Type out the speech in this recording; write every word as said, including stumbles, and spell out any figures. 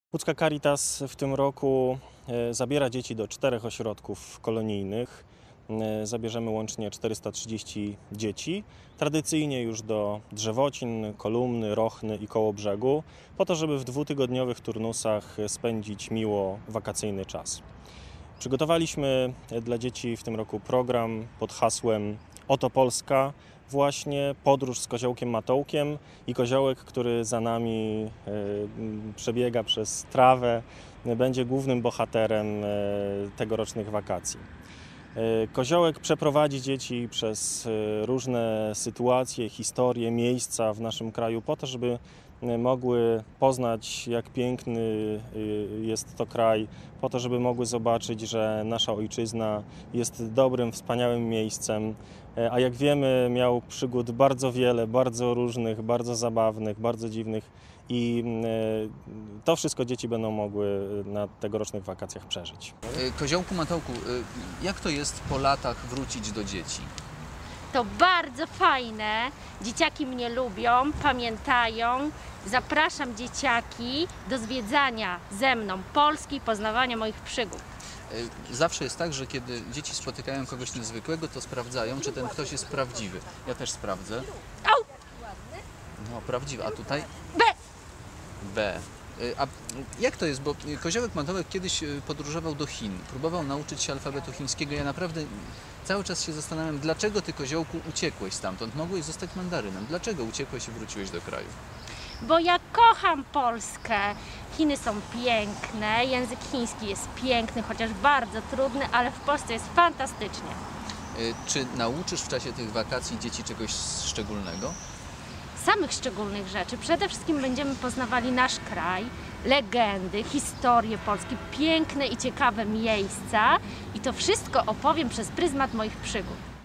Łódzka Caritas w tym roku e, zabiera dzieci do czterech ośrodków kolonijnych. E, Zabierzemy łącznie czterysta trzydzieści dzieci, tradycyjnie już do Drzewocin, Kolumny, Rochny i Kołobrzegu, po to, żeby w dwutygodniowych turnusach spędzić miło wakacyjny czas. Przygotowaliśmy dla dzieci w tym roku program pod hasłem Oto Polska, właśnie podróż z koziołkiem Matołkiem, i koziołek, który za nami e, przebiega przez trawę, będzie głównym bohaterem e, tegorocznych wakacji. E, Koziołek przeprowadzi dzieci przez e, różne sytuacje, historie, miejsca w naszym kraju po to, żeby mogły poznać, jak piękny jest to kraj, po to, żeby mogły zobaczyć, że nasza ojczyzna jest dobrym, wspaniałym miejscem. A jak wiemy, miał przygód bardzo wiele, bardzo różnych, bardzo zabawnych, bardzo dziwnych, i to wszystko dzieci będą mogły na tegorocznych wakacjach przeżyć. Koziołku Matołku, jak to jest po latach wrócić do dzieci? To bardzo fajne. Dzieciaki mnie lubią, pamiętają. Zapraszam dzieciaki do zwiedzania ze mną Polski i poznawania moich przygód. Zawsze jest tak, że kiedy dzieci spotykają kogoś niezwykłego, to sprawdzają, czy ten ktoś jest prawdziwy. Ja też sprawdzę. Au! No, prawdziwy, a tutaj? B! B. A jak to jest, bo Koziołek Matołek kiedyś podróżował do Chin, próbował nauczyć się alfabetu chińskiego. Ja naprawdę cały czas się zastanawiam, dlaczego ty, Koziołku, uciekłeś stamtąd? Mogłeś zostać mandarynem. Dlaczego uciekłeś i wróciłeś do kraju? Bo ja kocham Polskę. Chiny są piękne, język chiński jest piękny, chociaż bardzo trudny, ale w Polsce jest fantastycznie. Czy nauczysz w czasie tych wakacji dzieci czegoś szczególnego? Samych szczególnych rzeczy. Przede wszystkim będziemy poznawali nasz kraj, legendy, historię Polski, piękne i ciekawe miejsca, i to wszystko opowiem przez pryzmat moich przygód.